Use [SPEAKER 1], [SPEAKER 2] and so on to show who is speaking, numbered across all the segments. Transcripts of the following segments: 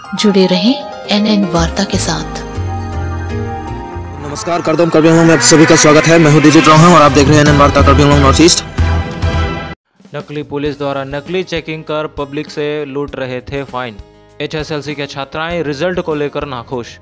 [SPEAKER 1] जुड़े रहें एनएन वार्ता के साथ।
[SPEAKER 2] नमस्कार, करदम करबी आंगलोंग में आप सभी का स्वागत है। मैं हूं डिजिट रोहन और आप देख रहे हैं एनएन वार्ता करबी आंगलोंग नॉर्थ ईस्ट।
[SPEAKER 3] नकली पुलिस द्वारा नकली चेकिंग कर पब्लिक से लूट रहे थे फाइन। एचएसएलसी के छात्राएं रिजल्ट को लेकर नाखुश।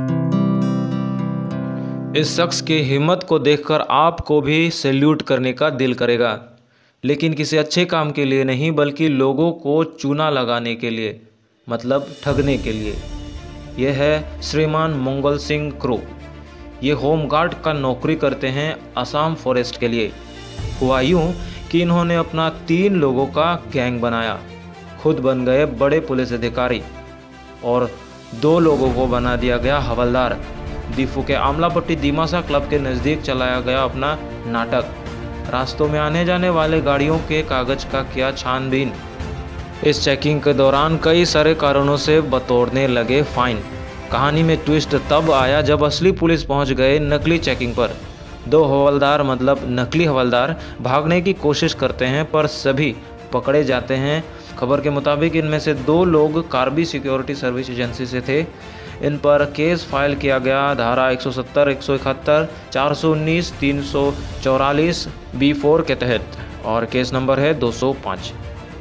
[SPEAKER 3] इस शख्स की हिम्मत को देखकर आपको भी सैल्यूट करने का दिल करेगा, लेकिन किसी अच्छे काम के लिए नहीं बल्कि लोगों को चूना लगाने के लिए, मतलब ठगने के लिए। यह है श्रीमान मंगल सिंह क्रो। ये होमगार्ड का नौकरी करते हैं असम फॉरेस्ट के लिए। हुआ यूँ कि इन्होंने अपना 3 लोगों का गैंग बनाया, खुद बन गए बड़े पुलिस अधिकारी और 2 लोगों को बना दिया गया हवलदार। दीफू के आमलापट्टी दीमासा क्लब के नज़दीक चलाया गया अपना नाटक। रास्तों में आने जाने वाले गाड़ियों के कागज का किया छानबीन। इस चेकिंग के दौरान कई सारे कारणों से बतौरने लगे फाइन। कहानी में ट्विस्ट तब आया जब असली पुलिस पहुंच गए नकली चेकिंग पर। 2 हवलदार मतलब नकली हवलदार भागने की कोशिश करते हैं पर सभी पकड़े जाते हैं। खबर के मुताबिक इनमें से 2 लोग कार्बी सिक्योरिटी सर्विस एजेंसी से थे। इन पर केस फाइल किया गया धारा 170, 171, 419, 344 B4 के तहत और केस नंबर है 205।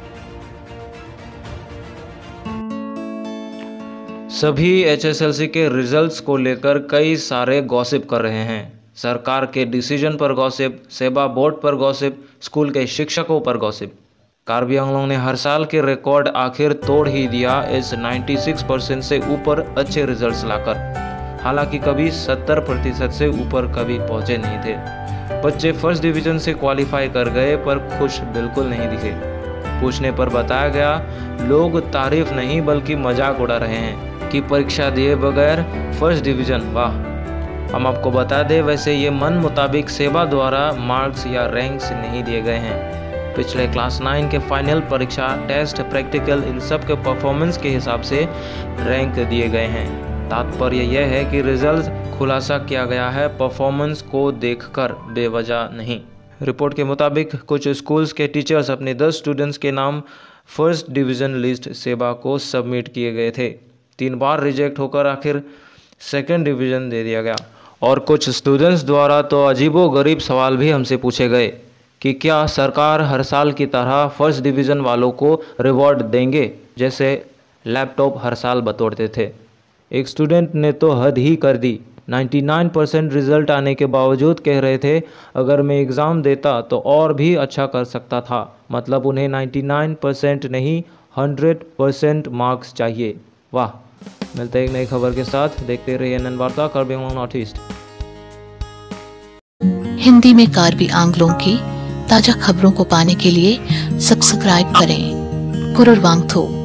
[SPEAKER 3] सभी एचएसएलसी के रिजल्ट्स को लेकर कई सारे गॉसिप कर रहे हैं। सरकार के डिसीजन पर गॉसिप, सेबा बोर्ड पर गॉसिप, स्कूल के शिक्षकों पर गॉसिप। कार्बी आंगलोंग ने हर साल के रिकॉर्ड आखिर तोड़ ही दिया इस 96% से ऊपर अच्छे रिजल्ट्स लाकर। हालांकि कभी 70% से ऊपर कभी पहुंचे नहीं थे। बच्चे फर्स्ट डिवीजन से क्वालिफाई कर गए पर खुश बिल्कुल नहीं दिखे। पूछने पर बताया गया लोग तारीफ नहीं बल्कि मजाक उड़ा रहे हैं कि परीक्षा दिए बगैर फर्स्ट डिवीजन, वाह। हम आपको बता दें वैसे ये मन मुताबिक सेवा द्वारा मार्क्स या रैंक्स नहीं दिए गए हैं। पिछले क्लास 9 के फाइनल परीक्षा, टेस्ट, प्रैक्टिकल इन सब के परफॉर्मेंस के हिसाब से रैंक दिए गए हैं। तात्पर्य यह है कि रिजल्ट खुलासा किया गया है परफॉर्मेंस को देखकर, बेवजह नहीं। रिपोर्ट के मुताबिक कुछ स्कूल्स के टीचर्स अपने 10 स्टूडेंट्स के नाम फर्स्ट डिवीज़न लिस्ट सेवा को सबमिट किए गए थे। 3 बार रिजेक्ट होकर आखिर सेकंड डिवीज़न दे दिया गया। और कुछ स्टूडेंट्स द्वारा तो अजीबोगरीब सवाल भी हमसे पूछे गए कि क्या सरकार हर साल की तरह फर्स्ट डिवीज़न वालों को रिवॉर्ड देंगे जैसे लैपटॉप हर साल बतौरते थे। एक स्टूडेंट ने तो हद ही कर दी। 99% रिजल्ट आने के बावजूद कह रहे थे अगर मैं एग्ज़ाम देता तो और भी अच्छा कर सकता था। मतलब उन्हें 99% नहीं 100% मार्क्स चाहिए। वाह। मिलते हैं एक नई खबर के साथ। देखते रहिए एनएन वार्ता करबी आंगलोंग नॉर्थ ईस्ट।
[SPEAKER 1] हिंदी में कार्बी आंगलों की ताजा खबरों को पाने के लिए सब्सक्राइब करें। कुरुर वांगथो।